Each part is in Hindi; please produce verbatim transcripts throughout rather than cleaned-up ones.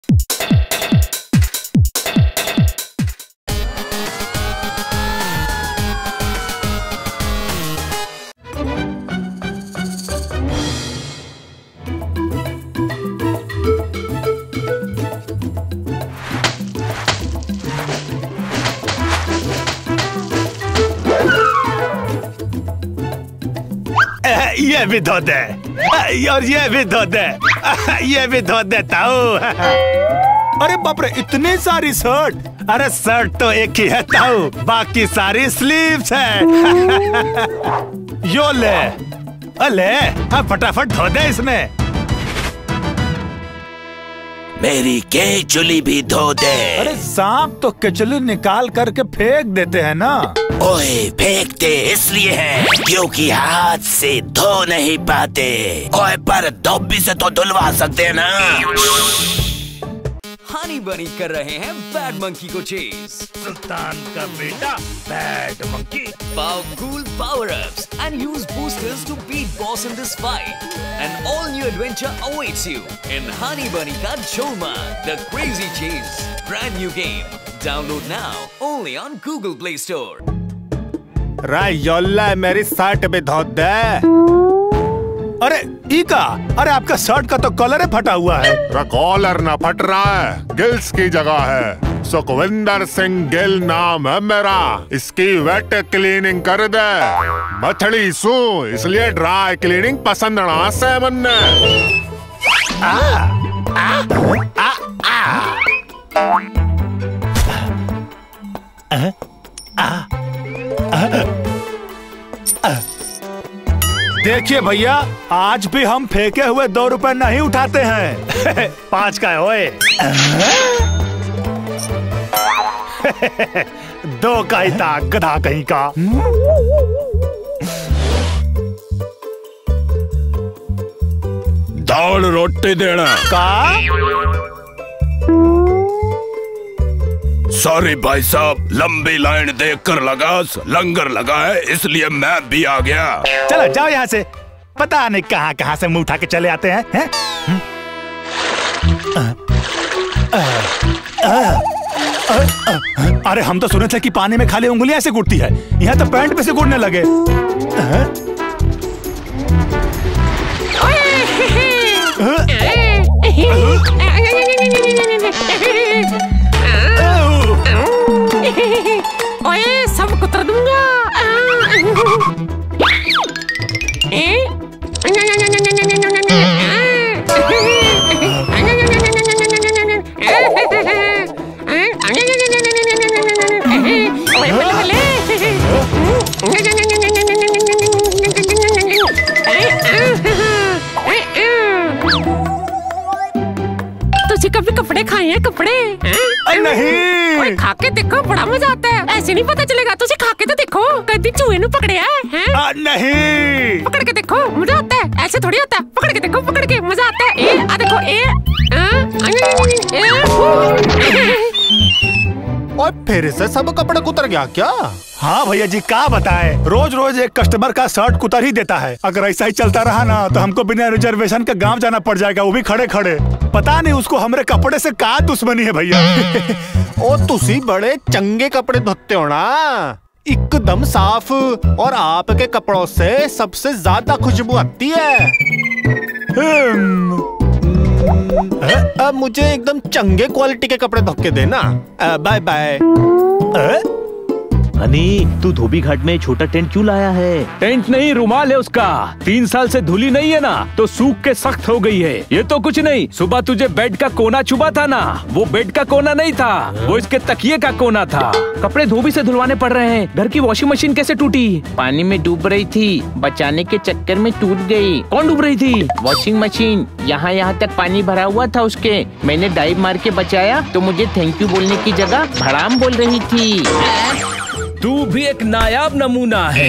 ये भी धो दे और ये भी धो दे, ये भी धो देता हूँ। अरे बाप रे, इतनी सारी शर्ट। अरे शर्ट तो एक ही है ताऊ, बाकी सारी स्लीव्स है। यो ले, अले हाँ फटाफट धो दे इसमें। मेरी केचुली भी धो दे। अरे सांप तो केचुली निकाल करके फेंक देते हैं ना। ओए फेंकते इसलिए है क्योंकि हाथ से धो नहीं पाते। ओए पर धोबी से तो धुलवा सकते हैं ना। हनी बनी कर रहे हैं बैड मंकी को चेज। सुल्तान का बेटा bad monkey. Power cool power-ups and use boosters to beat boss in this fight. An all-new adventure awaits you in Honey Bunny Ka Jholma, the Crazy Chase. Brand new game. Download now only on Google Play Store. राय योल्ला मेरी शर्ट भी धो दे। अरे ईका, अरे आपका शर्ट का तो कॉलर फटा हुआ है। कॉलर ना फट रहा है, गिल्स की जगह है। सुखविंदर सिंह गिल नाम है मेरा। इसकी वेट क्लीनिंग कर दे। मछली सू इसलिए ड्राई क्लीनिंग पसंद ना से मन। आ, आ, आ, आ, आ, आ, देखिए भैया, आज भी हम फेंके हुए दो रुपए नहीं उठाते हैं। पाँच का है ओए। दो का ही था गधा कहीं का। दाल रोटी देना का? सॉरी भाई साहब, लंबी लाइन देखकर लगा लंगर लगा है इसलिए मैं भी आ गया। चलो जाओ यहाँ से, पता नहीं कहाँ कहाँ से मुंह उठा के चले आते हैं, हैं? अरे हम तो सुने थे कि पानी में खाली उंगलियां ऐसे गुड़ती है, यहाँ तो पैंट पे से गुड़ने लगे। ओए सब कुतर दूंगा। तुझे कभी कपड़े खाए हैं? कपड़े नहीं, खा के देखो, बड़ा मजा आता है। ऐसे नहीं पता चलेगा, तुझे खा के तो देखो। कभी चूहे ने पकड़े हैं? आ, नहीं, पकड़ के देखो, मजा आता है। ऐसे थोड़ी होता है, पकड़ के देखो, पकड़ के मजा आता है। ए, आ देखो, ए, और फिर से सब कपड़े कुतर गया क्या? हाँ भैया जी, क्या बताएं, रोज रोज एक कस्टमर का शर्ट कुतर ही देता है। अगर ऐसा ही चलता रहा ना तो हमको बिना रिजर्वेशन के गांव जाना पड़ जाएगा, वो भी खड़े खड़े। पता नहीं उसको हमारे कपड़े से क्या दुश्मनी है भैया। ओ तुसी बड़े चंगे कपड़े धोते हो ना, एकदम साफ, और आपके कपड़ों से सबसे ज्यादा खुशबू आती है। अब मुझे एकदम चंगे क्वालिटी के कपड़े धो के देना। Bye bye. हनी, तू धोबी घाट में छोटा टेंट क्यों लाया है? टेंट नहीं, रुमाल है उसका। तीन साल से धुली नहीं है ना, तो सूख के सख्त हो गई है। ये तो कुछ नहीं, सुबह तुझे बेड का कोना चुभा था ना, वो बेड का कोना नहीं था, वो इसके तकिए का कोना था। कपड़े धोबी से धुलवाने पड़ रहे हैं। घर की वॉशिंग मशीन कैसे टूटी? पानी में डूब रही थी, बचाने के चक्कर में टूट गई। कौन डूब रही थी? Washing machine. यहाँ यहाँ तक पानी भरा हुआ था उसके, मैंने डाइव मार के बचाया तो मुझे थैंक यू बोलने की जगह भड़ाम बोल रही थी। तू भी एक नायाब नमूना है।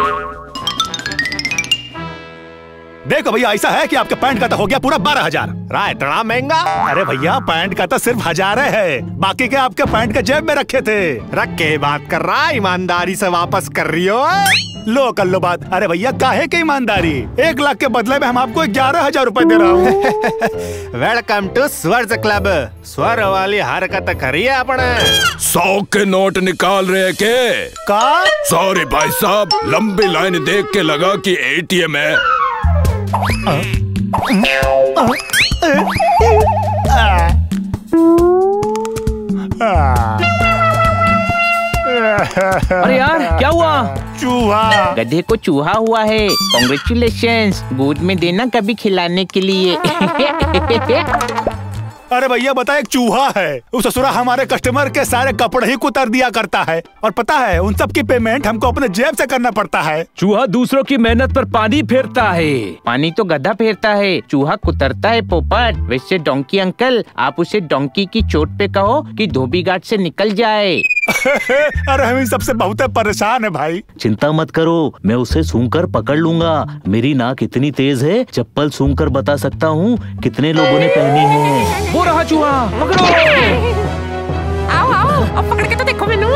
देखो भैया, ऐसा है कि आपके पैंट का तो हो गया पूरा बारह हजार। राय इतना महंगा? अरे भैया, पैंट का तो सिर्फ हजार है, बाकी के आपके पैंट के जेब में रखे थे। रख के बात कर रहा, ईमानदारी से वापस कर रही हो? लो कर लो बात। अरे भैया काहे की ईमानदारी, एक लाख के बदले में हम आपको ग्यारह हजार रूपए दे रहा हूँ। Welcome to Swarg club. स्वर वाली हरकत करिए अपने। सौ के नोट निकाल रहे के? का? सॉरी भाई साहब, लंबी लाइन देख के लगा कि एटीएम है। अरे यार क्या हुआ? चूहा। गधे को चूहा हुआ है। कॉन्ग्रेचुलेशंस, गोद में देना कभी खिलाने के लिए। अरे भैया बता, एक चूहा है, उस ससुरा हमारे कस्टमर के सारे कपड़े ही कुतर दिया करता है, और पता है उन सब की पेमेंट हमको अपने जेब से करना पड़ता है। चूहा दूसरों की मेहनत पर पानी फेरता है। पानी तो गधा फेरता है, चूहा कुतरता है पोपट। वैसे डोंकी अंकल, आप उसे डोंकी की चोट पे कहो कि धोबी घाट से निकल जाए। अरे हम इन सबसे बहुत परेशान है भाई। चिंता मत करो, मैं उसे सूंघकर पकड़ लूंगा। मेरी नाक इतनी तेज है, चप्पल सूंघकर बता सकता हूँ कितने लोगों ने पहनी है। वो रहा चूहा, पकड़ो। आओ आओ, अब पकड़ के तो देखो मैनू।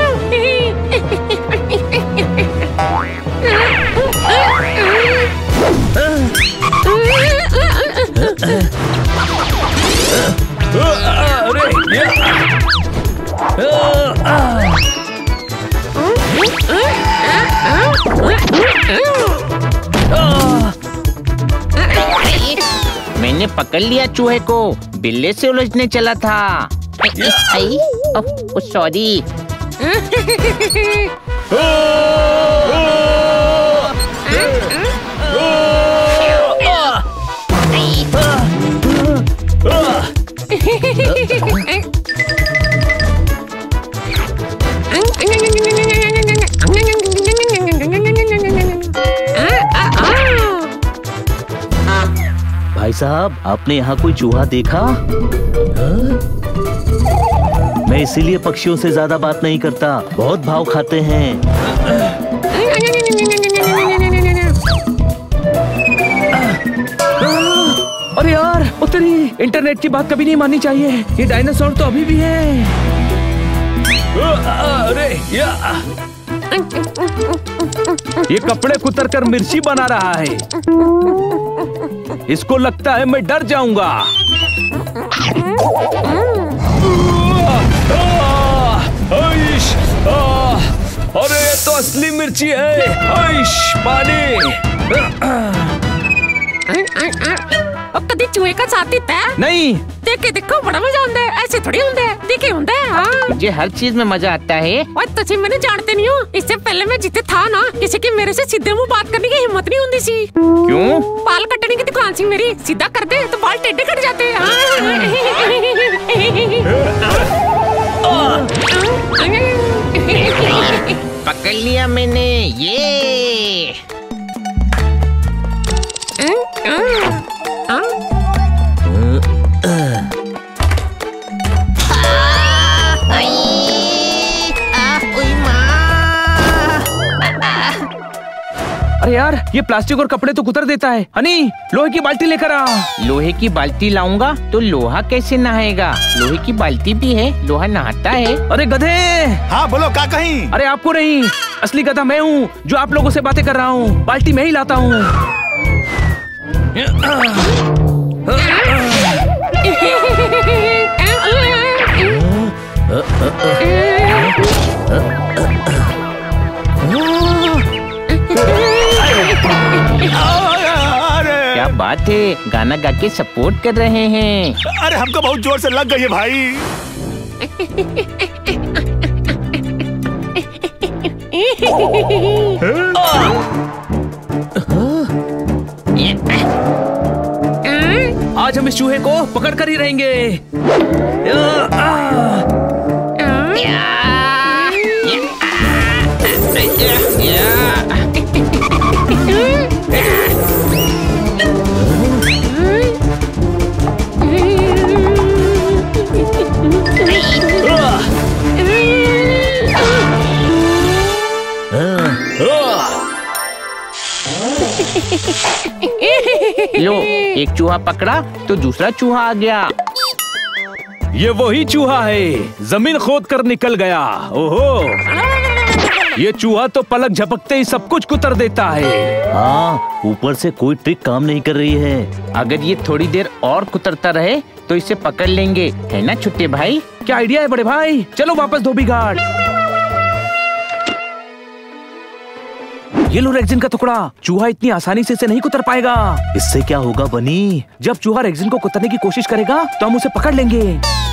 मैंने पकड़ लिया चूहे को, बिल्ले से उलझने चला था। सॉरी। भाई साहब, आपने यहाँ कोई चूहा देखा? मैं इसीलिए पक्षियों से ज्यादा बात नहीं करता, बहुत भाव खाते हैं। अरे यार उतरी, इंटरनेट की बात कभी नहीं माननी चाहिए। ये डायनासोर तो अभी भी है। अरे या ये कपड़े कुतर कर मिर्ची बना रहा है। इसको लगता है मैं डर जाऊंगा। अरे ये तो असली मिर्ची है। पानी। अब कभी चूहे का साथी था? नहीं। देखे देखो, बड़ा मजा आता है। ऐसे थोड़ी होता है, देखे होता है। हाँ। मुझे हर चीज में मजा आता है। और तुझे मैंने जानते नहीं हो, इससे पहले मैं जिथे था ना, किसी की मेरे से सीधे मुंह बात करने की हिम्मत नहीं होती सी। क्यों? बाल कटने की दुकान सी मेरी, सीधा कर दे तो बाल टेढ़े कट जाते हैं। पकड़ लिया मैंने ये। अरे यार ये प्लास्टिक और कपड़े तो कुतर देता है। हनी, लोहे की बाल्टी लेकर आ। लोहे की बाल्टी लाऊंगा तो लोहा कैसे नहाएगा? लोहे की बाल्टी भी है, लोहा नहाता है। अरे गधे। हाँ बोलो, क्या कहीं? अरे आपको नहीं, असली गधा मैं हूँ जो आप लोगों से बातें कर रहा हूँ। बाल्टी मैं ही लाता हूँ। क्या बात है, गाना गा के सपोर्ट कर रहे हैं। अरे हमको बहुत जोर से लग गई है भाई। आज हम इस चूहे को पकड़ कर ही रहेंगे। लो, एक चूहा पकड़ा तो दूसरा चूहा आ गया। ये वही चूहा है, जमीन खोद कर निकल गया। ओहो, ये चूहा तो पलक झपकते ही सब कुछ कुतर देता है। हाँ, ऊपर से कोई ट्रिक काम नहीं कर रही है। अगर ये थोड़ी देर और कुतरता रहे तो इसे पकड़ लेंगे, है ना छोटे भाई? क्या आइडिया है बड़े भाई? चलो वापस धोबी घाट। ये लो रेक्सिन का टुकड़ा। चूहा इतनी आसानी से इसे नहीं कुतर पाएगा। इससे क्या होगा बनी? जब चूहा रेक्सिन को कुतरने की कोशिश करेगा तो हम उसे पकड़ लेंगे।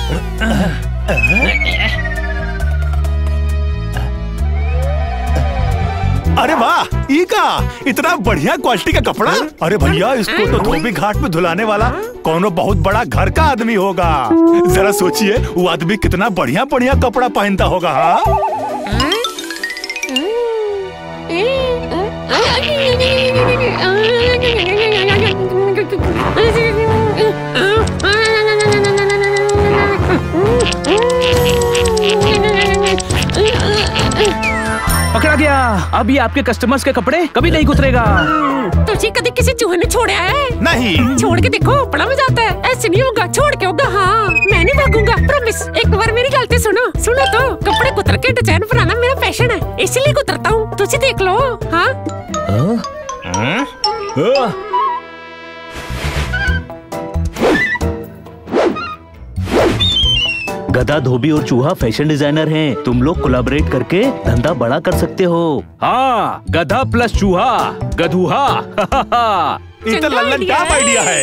अरे वाह, ई का इतना बढ़िया क्वालिटी का कपड़ा। अरे भैया, इसको तो धोबी घाट में धुलाने वाला कौनो बहुत बड़ा घर का आदमी होगा। जरा सोचिए, वो आदमी कितना बढ़िया बढ़िया कपड़ा पहनता होगा। हाँ, पकड़ा गया। अब ये आपके कस्टमर्स के कपड़े कभी नहीं कुतरेगा। तुझे कभी किसी चूहे ने छोड़ा है? नहीं। छोड़ के देखो, बड़ा मजा आता है। ऐसे नहीं होगा, छोड़ के होगा। हाँ, मैं नहीं भागूंगा, प्रॉमिस। एक बार मेरी गलती सुनो सुनो तो। कपड़े कुतर के डिजाइन बनाना मेरा पैशन है, इसीलिए कुतरता हूँ। तुझे देख लो। हाँ, हाँ? हाँ? गधा, धोबी और चूहा फैशन डिजाइनर हैं। तुम लोग कोलैबोरेट करके धंधा बड़ा कर सकते हो। हाँ, गधा प्लस चूहा, गधूहा। ये तो लल्लन टॉप आइडिया है।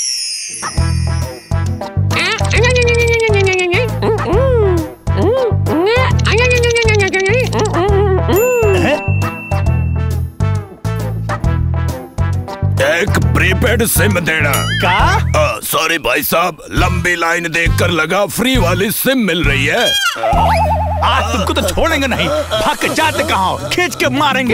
एक प्रीपेड सिम देना। क्या? सॉरी भाई साहब, लंबी लाइन देखकर लगा फ्री वाली सिम मिल रही है। आज तुमको तो छोड़ेंगे नहीं। भाग के जाते कहाँ हो? खींच के मारेंगे।